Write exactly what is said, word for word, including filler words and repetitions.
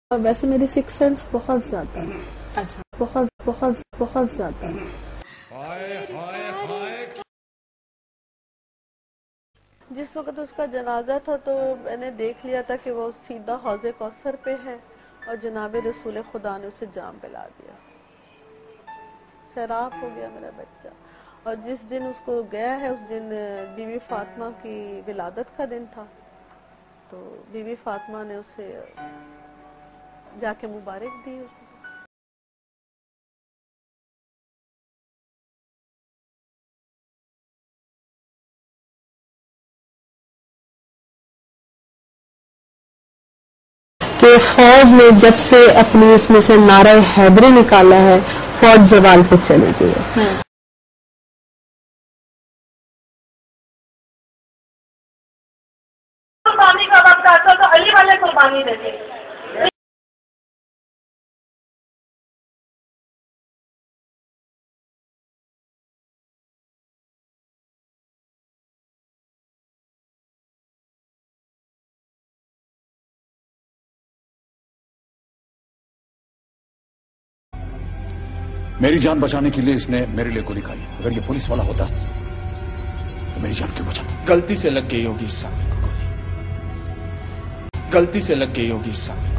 और वैसे मेरी सिक्स सेंस बहुत ज्यादा है। अच्छा, बहुत बहुत बहुत ज्यादा है। जिस वक्त उसका जनाजा था तो मैंने देख लिया था कि वो सीधा हौज़े कौसर पे है और जनाबे रसूल खुदा ने उसे जाम पिला दिया। शराब हो गया मेरा बच्चा। और जिस दिन उसको गया है उस दिन बीबी फातिमा की विलादत का दिन था, तो बीबी फातिमा ने उसे जाके मुबारक दी उसको। कि फौज ने जब से अपनी उसमें से नारा हैदरी निकाला है, फौज जवाल पे चली गई है। कुर्बानी का वक्त आता तो अली वाले कुर्बानी देते। मेरी जान बचाने के लिए इसने मेरे लिए गोली खाई। अगर ये पुलिस वाला होता तो मेरी जान क्यों बचाता? गलती से लग गई होगी इस सामने को गोली, गलती से लग गई होगी इस सामने।